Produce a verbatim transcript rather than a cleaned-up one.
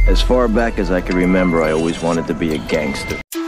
As far back as I can remember, I always wanted to be a gangster.